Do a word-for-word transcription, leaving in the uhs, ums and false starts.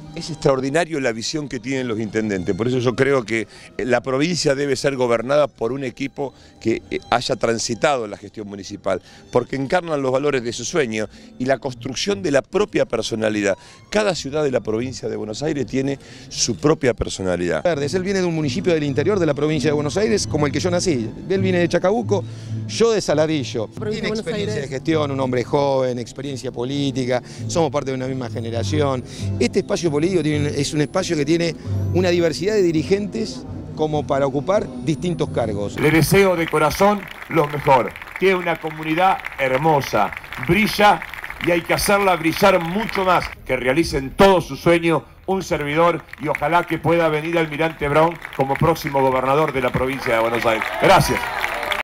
Es extraordinario la visión que tienen los intendentes, por eso yo creo que la provincia debe ser gobernada por un equipo que haya transitado la gestión municipal, porque encarnan los valores de su sueño y la construcción de la propia personalidad. Cada ciudad de la provincia de Buenos Aires tiene su propia personalidad. Él viene de un municipio del interior de la provincia de Buenos Aires, como el que yo nací. Él viene de Chacabuco, yo de Saladillo. Tiene experiencia de gestión, un hombre joven, experiencia política, somos parte de una misma generación. Este espacio político tiene, es un espacio que tiene una diversidad de dirigentes como para ocupar distintos cargos. Le deseo de corazón lo mejor. Tiene una comunidad hermosa, brilla y hay que hacerla brillar mucho más. Que realicen todo su sueño, un servidor, y ojalá que pueda venir Almirante Brown como próximo gobernador de la provincia de Buenos Aires. Gracias.